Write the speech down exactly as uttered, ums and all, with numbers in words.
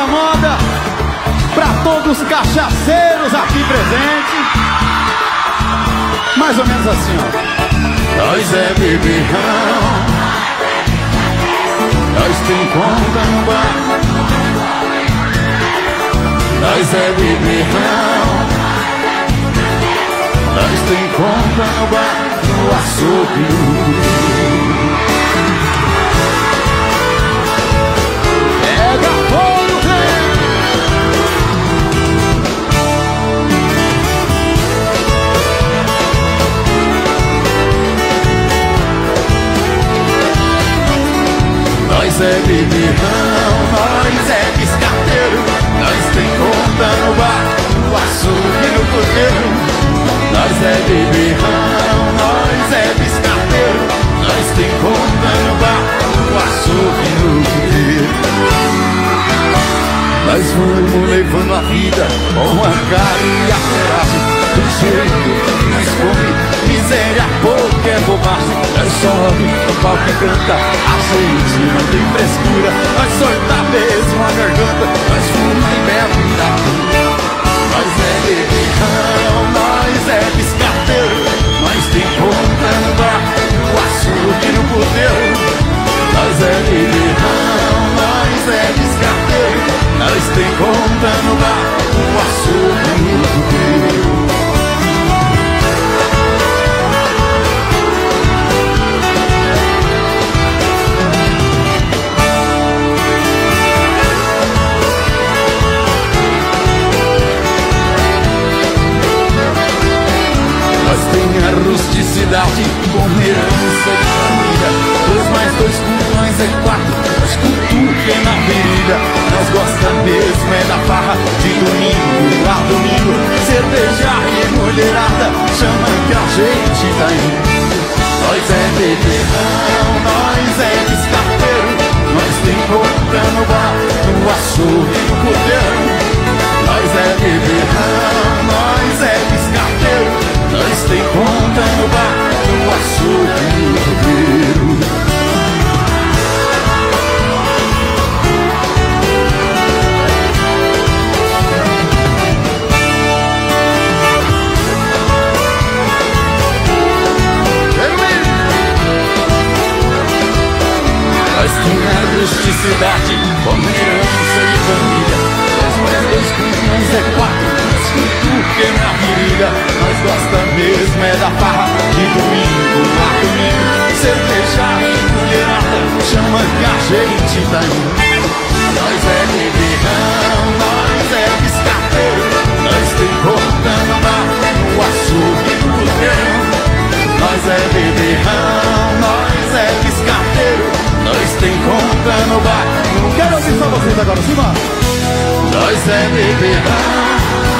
da moda, pra todos os cachaceiros aqui presentes. Mais ou menos assim, ó. Nós é beberrão, nós tem conta no bar. Nós é beberrão, nós tem conta no bar, no açougue. Pega fogo, vem! Nós é beberrão, nós é biscateiro, nós tem conta no bar, no açougue e no puteiro. Nós é beberrão, nós é biscateiro, nós tem conta no bar, no açougue e no puteiro. Nós vamos levando a vida com a cara e a coragem, do jeito que nós come, miséria pouco é bobagem. Nós sobe no palco e canta, a gente não tem frescura. Nós solta mesmo a garganta, nós fuma e bebe da rua. Nós é beberrão, nós é biscateiro, nós tem conta no bar, no açougue e no puteiro. Nós é beberrão, nós é biscateiro, nós tem conta no bar, no açougue e no puteiro. Nós tem a rusticidade com herança de família. Dois mais dois cultões é quatro, nós cutuca na ferida. Nós gosta mesmo é da farra, de domingo a domingo. Cerveja e mulherada, chama que a gente tá indo. Nós é beberrão, nós é biscateiro, nós tem conta no bar, no açougue e no puteiro. Nós é beberrão, nós é biscateiro, nós tem conta no bar, no açougue e no puteiro. Nós tem a rusticidade como herança de família. Dois mais dois cultões é quatro, nós cutuca na ferida. Nós gosta mesmo é da farra, de domingo a domingo. Cerveja e mulherada, chama que a gente tá indo. Nós é beberrão, nós é biscateiro, nós tem conta no bar, no açougue e no puteiro. Nós é beberrão, nós é biscateiro, nós tem conta no bar. Quero ouvir só vocês agora, cima. Nós é beberrão,